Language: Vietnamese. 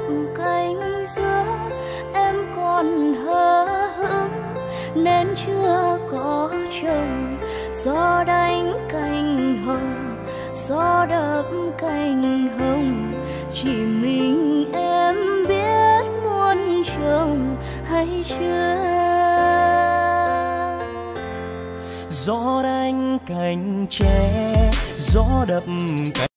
cánh giữa em còn hờ hững nên chưa có chồng. Gió đánh cành hồng, gió đập cành hồng, chỉ mình em biết muốn chồng hay chưa. Gió đánh cành tre, gió đập cành